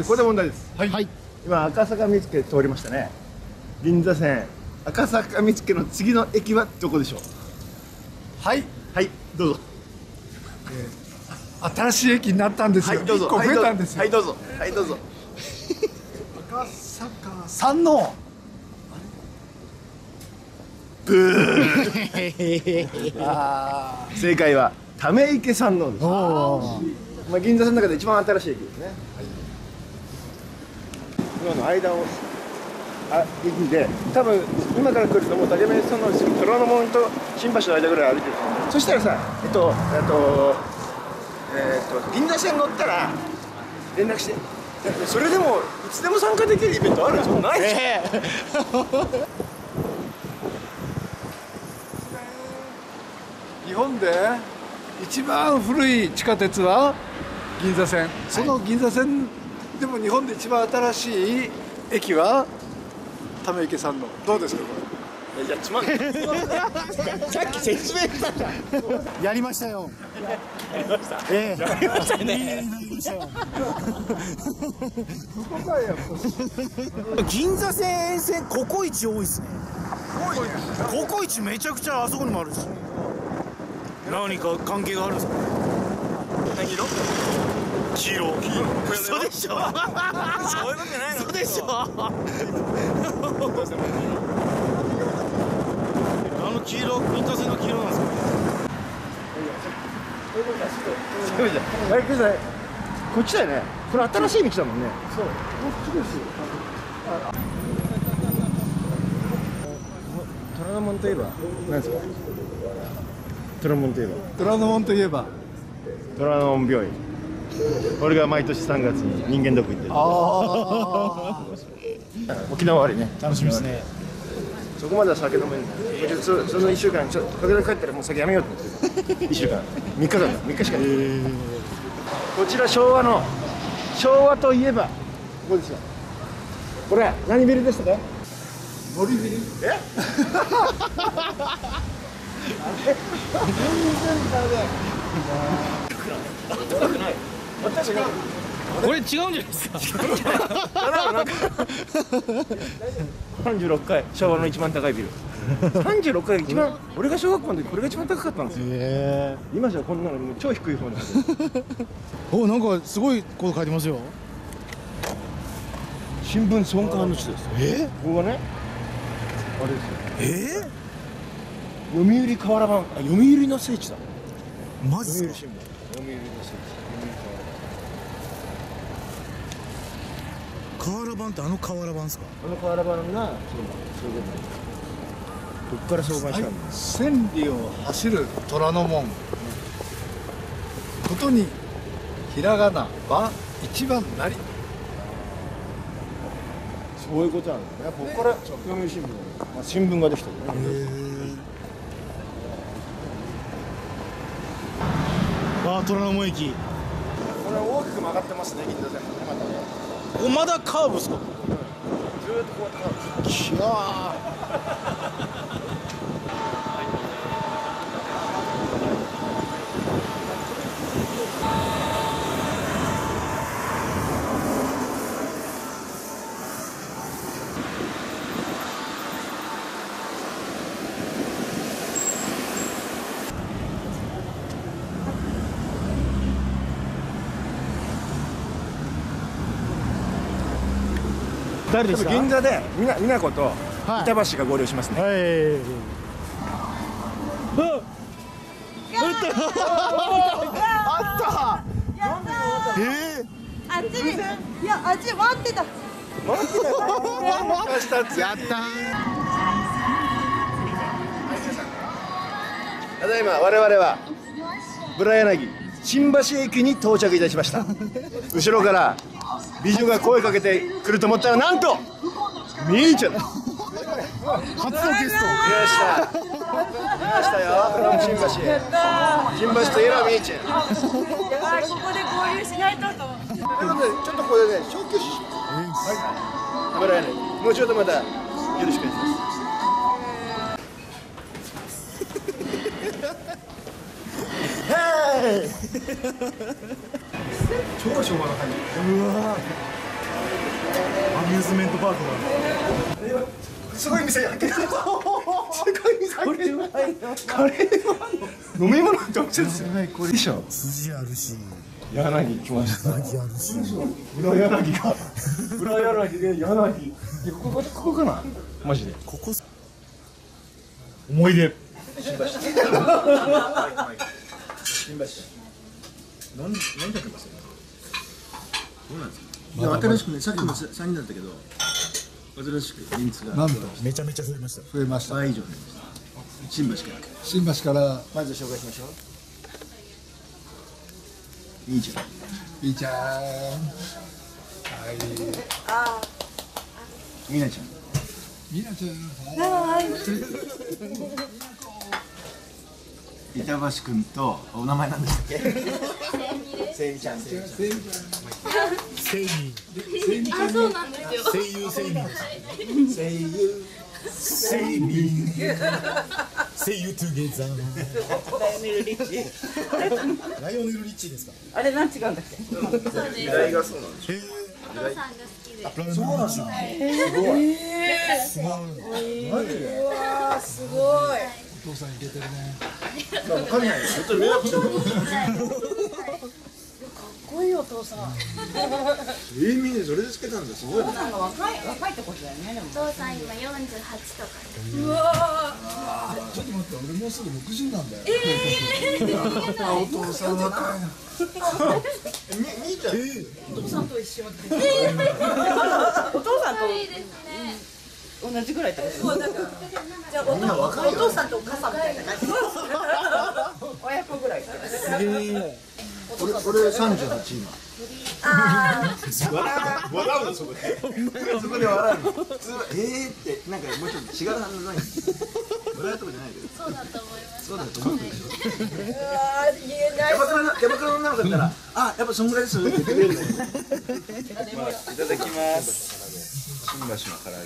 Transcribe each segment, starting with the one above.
です。ここで問題です。 はい。 今赤坂見附通りましたね。銀座線赤坂見附の次の駅はどこでしょう。 はいはい、どうぞ。 新しい駅になったんですよ。 はい、どうぞ。 1個増えたんですよ。 はい、どうぞ。はい、どうぞ。 赤坂山王。 ブー。正解はため池山王です。まあ銀座線の中で一番新しい駅ですね。今の間を駅で、多分今から来るともう竹目山王ですけど、虎ノ門と新橋の間ぐらい歩いてる。そしたらさ、銀座線乗ったら連絡して。それでもいつでも参加できるイベントあるんですか？ないでしょ。 日本で一番古い地下鉄は銀座線。その銀座線でも日本で一番新しい駅はため池山王。どうですかこれ？ いや、つまんない。さっき説明したじゃん。 やりましたよ。 やりました。 ええ。 やりましたね。 やりましたよ。 銀座線沿線ココイチ多いっすね。ココイチめちゃくちゃあそこにもあるし。何か関係があるんですか？ 何色？ 黄色。嘘でしょ。そういうことじゃないの？嘘でしょ。黄色、銀座線の黄色なんですか？ こっちだよね。これ新しい道だもんね。そう。こっちですよ。虎ノ門といえば何ですか？虎ノ門といえば虎ノ門といえば虎ノ門病院。俺が毎年3月に人間ドック行ってる。沖縄割りね。 楽しみですね。 そこまでは酒飲めるんだよ。その1週間、時々帰ったらもう酒やめようと思ってる。1週間。3日間だ。3日しかない。こちら昭和といえば、ここですよ。これ、何ビルでしたか？ 森ビル。 え？高くない。私が。 これ違うんじゃないですか？ 36階、昭和の一番高いビル。36階が一番、俺が小学校の時これが一番高かったんですよ。今じゃこんなのもう超低い方なんですよ。 お、なんかすごいこと書いてますよ。 新聞創刊の地です。ここがね、あれですよ。読売瓦版、読売の聖地だ。 マジですか？ 読売新聞、読売の聖地。 瓦版ってあの瓦版ですか？ あの瓦版がそういうこと。ここから相場したんだ。 千里を走る虎ノ門。ことにひらがなは一番なり。 そういうことなんだね。ここから読売新聞、新聞ができたよね。 あ、虎ノ門駅。 これ大きく曲がってますね、銀座線もね、またね。 お、まだカーブですか？ ずーっとこうやってきゃ誰ですか？ 銀座でみなこと板橋が合流しますね。 はい。 ああっちに、いや、あっち待ってた。 待ってたよ。 やったただいま我々はブラ柳新橋駅に到着いたしました。後ろから美女が声かけてくると思ったら、なんとみーちゃん。 初のゲスト。 来ましたよ、新橋。新橋といえばみーちゃん。 ここで合流しないとと。 ということで、ちょっとこれでね、小休止します。はい。ブラ柳、もうちょっとまたよろしくお願いします。超昭和な感じ。うわミューズメントパークがすごい店やけどすごい店やけどカレーは飲み物ってお店ですよこれでしょ筋あるし柳来ました柳あるし裏柳が裏柳で柳ここかなマジでここ思い出新橋飲んでますよどうなんですかいや新しくねさっきも3人だったけど新しく人数がなんとめちゃめちゃ増えました増えました。 倍以上になりました新橋から新橋からまず紹介しましょういいじゃんいいちゃん。はい。 みなちゃんみなちゃん。 板橋くんとお名前なんでしたっけせいみちゃんセイミあ、そうなんですよ。 声優セイミです声優セイミ声優トゥゲザーライオネルリッチ。 ライオネル・リッチーですかあれなん違うんだっけ。 由来がそうなんですよライオネル・リッチーすごいうわー、すごい。 お父さんいけてるね。 わかんないですちょっと迷惑してるかっこいいお父さん。 みんなそれでつけたんだすごいお父さんが若いってことだよね。でも。 お父さん今48とか。 うわちょっと待って、俺もうすぐ60なんだよ。お父さん若いな。 兄ちゃんー、お父さんと一緒って。お父さんといいですね。 同じぐらいだよ。そうだから。じゃあお父さんとお母さんみたいな感じ。親子ぐらい。 俺38今笑うのそこでそこで笑うの普通はってなんかもうちょっと違う反応ない笑うとこじゃないけどそうだと思います。 そうだと思ってるでしょうわー、言えない。 キャバクラの女の子だったらあやっぱそんぐらいですよって言ってくれるんだよいただきます新橋の唐揚げ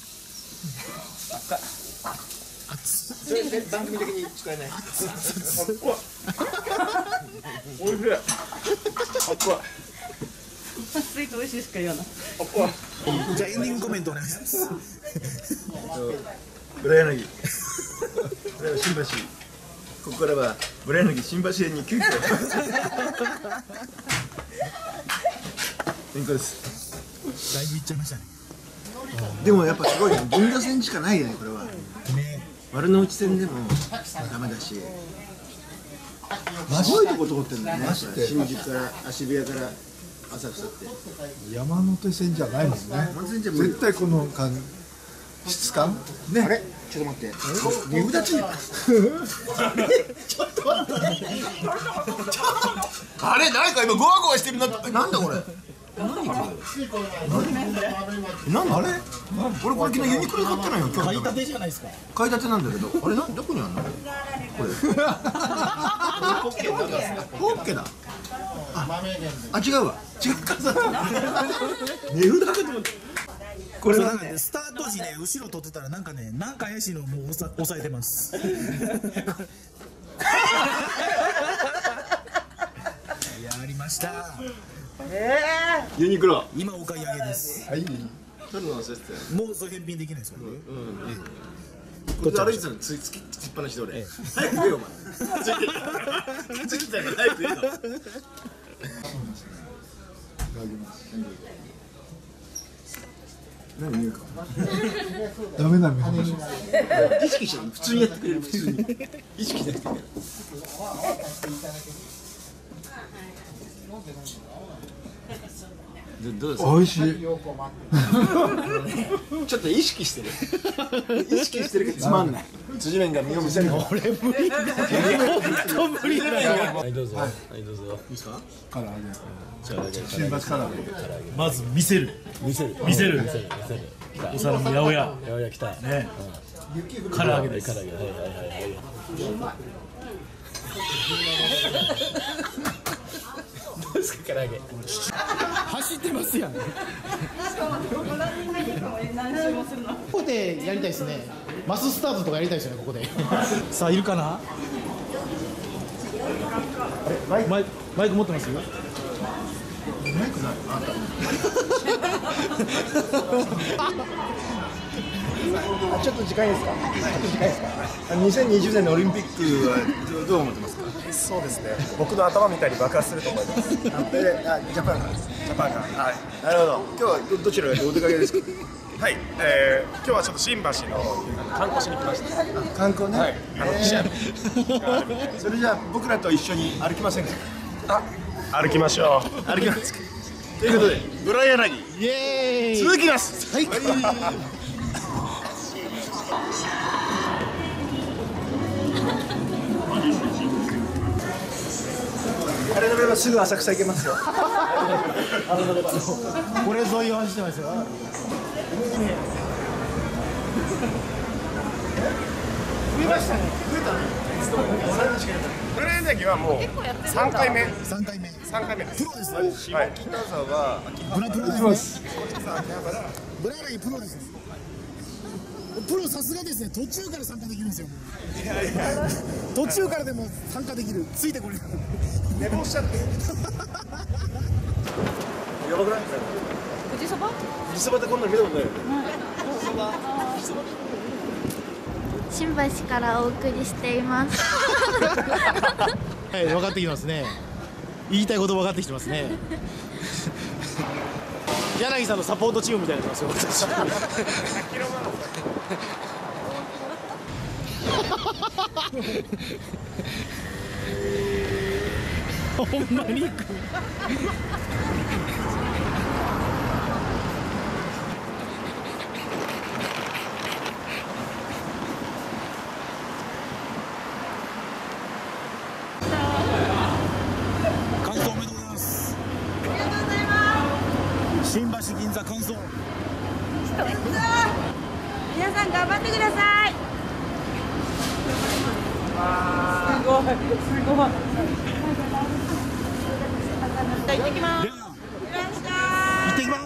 それで番組的に使えないおいしいスイート美味しいしか言わない。 じゃあエンディングコメントお願いします村柳新橋ここからは村柳新橋園に急遽転校ですだいぶいっちゃいましたねでもやっぱすごいね銀座線しかないよねこれはね丸の内線でもダメだしすごいとこ通ってんだよね新宿から渋谷から浅草って山手線じゃないもんね。 山手線じゃ無理絶対この質感ね。 あれちょっと待って値札ついたちょっと待ってあれ誰か今ゴワゴワしてるなってなんだこれ何これ何あれ俺これ昨日ユニクロで買ってないよ今日買いたてじゃないですか買いたてなんだけどあれどこにあるのこれポッケだあ違うわ違うかさ値札かと思ってこれなんかねスタート時ね後ろ撮ってたらなんかねなんか怪しいのもう押さえてますやりましたユニクロ今お買い上げですはい。 取るの忘れてたよもうそれ返品できないですからねこれで歩いてたのつっぱなしで俺早く言えよお前ついてたから早く言えよ何言うかダメな見本。 意識して普通にやってくれる普通に意識しなくていいどうですか美味しい。 ちょっと意識してる意識してるけどつまんない辻面が身を見せるの俺無理だはいどうぞはいどうぞいいですか唐揚げ。新橋唐揚げ。 まず見せるお皿も八百屋来た。 ね唐揚げです唐揚げ。はいはいはいはい。どうですか唐揚げ。 走ってますやんここでやりたいですねマススタートとかやりたいですよねここでさあいるかなマイク持ってますちょっと時間いいですか。2020年のオリンピックはどう思ってますか。 そうですね。僕の頭みたいに爆発すると思います。 ジャパンからです。 ジャパンが。はい。 なるほど。今日はどちらへお出かけですか。 はい。今日はちょっと新橋の観光しに来ました。 観光ね。 はい。記者それじゃあ僕らと一緒に歩きませんか。 歩きましょう。 歩きますか。ということで村柳イエーイ。 続きます。 はい。 あれ乗ればすぐ浅草行けますよ。 これ沿いを走ってますよ。増えましたね。増えたね。 村柳はもう3回目。 3回目。 3回目です。 プロですね。 はい。 プロですね。ブラ柳プロですね。プロさすがですね。途中から参加できるんですよ。途中からでも参加できる。ついてこれる。 寝坊しちゃって。やばくない？ 富士そば？ 富士そばってこんなの見たことないよね。 新橋からお送りしています。 はい、分かってきますね。言いたいこと分かってきてますね。柳さんのサポートチームみたいになってますよ。私ほんまに行く。完走おめでとうございます。新橋銀座完走。 皆さん頑張ってください。すごいすごい。行ってきます。 行ってきます。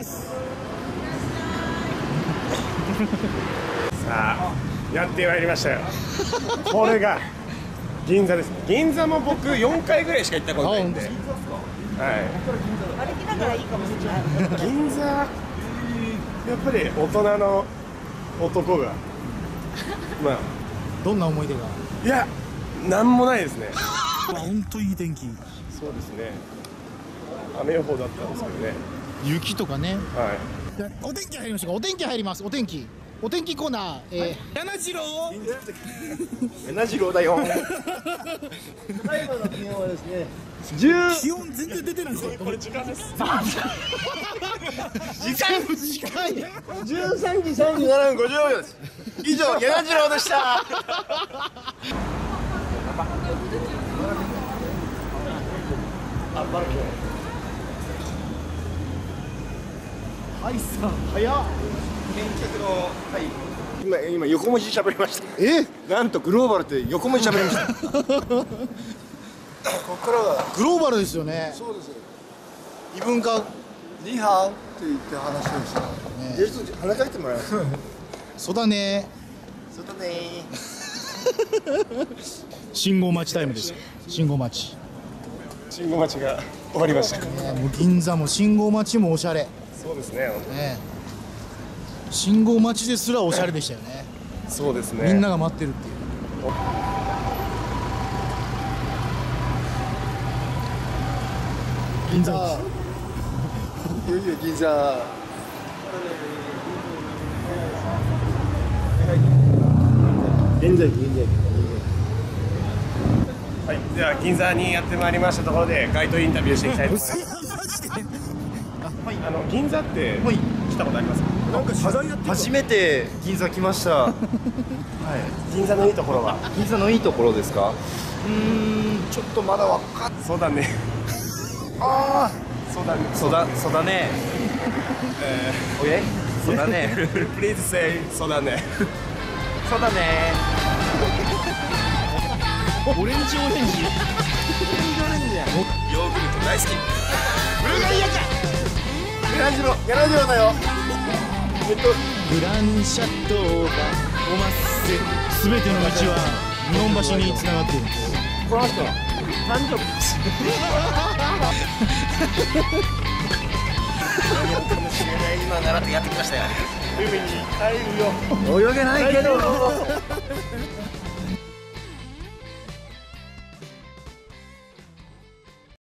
さあ、やってまいりましたよ。これが銀座です。銀座も僕4回ぐらいしか行ったことないんで。はい。 歩きながらいいかもしれない。 銀座、やっぱり大人の男が、まあ、 どんな思い出が。 いや、なんもないですね。 本当いい天気。 そうですね。雨予報だったんですけどね。 雪とかね。 はい。 お天気入りましたか。お天気入ります。お天気。お天気コーナー。柳次郎。 柳次郎だよ。ただいまの気温はですね。 気温全然出てないですよ。 これ時間です。 時間い。 13時37分50秒です。以上柳次郎でした。 はいさん早っ。 今横文字喋りました。なんとグローバルって横文字喋りました。ここからはグローバルですよね。 そうです。 異文化。 ニーハオって言って話をした。 じゃあちょっと鼻かいてもらえます。 そうだね。 そうだね。 信号待ちタイムですよ。信号待ち。 信号待ちが終わりました。 もう銀座も信号待ちもおしゃれ。 そうですね。 ね。信号待ちですらおしゃれでしたよね。 そうですね。 みんなが待ってるっていう。銀座。 いよいよ銀座。 現在。 はい。では銀座にやってまいりましたところで街頭インタビューしていきたいと思います。銀座って来たことありますか？ なんか初めて銀座来ました。はい。 銀座のいいところは？ 銀座のいいところですか？ちょっとまだわかん。 そうだね。 ああ。 そうだね。 そうだね。オッケー。そうだね。 Please say そうだね。 そうだね。 オレンジ。 ヨーグルト大好き。ブルガリアちゃん。柳次郎だよ。 グランシャットがおますせ。すべての道は日本橋に繋がっている。 この人誕生日です。 かもしれない今習ってやってきましたよ。 海に帰るよ。 泳げないけど